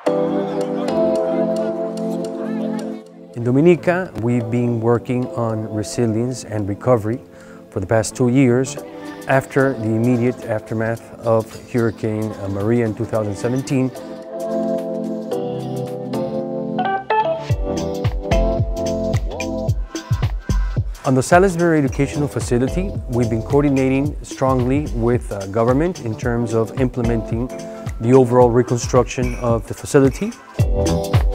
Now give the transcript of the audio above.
In Dominica, we've been working on resilience and recovery for the past 2 years after the immediate aftermath of Hurricane Maria in 2017. On the Salisbury Educational Facility, we've been coordinating strongly with government in terms of implementing the overall reconstruction of the facility.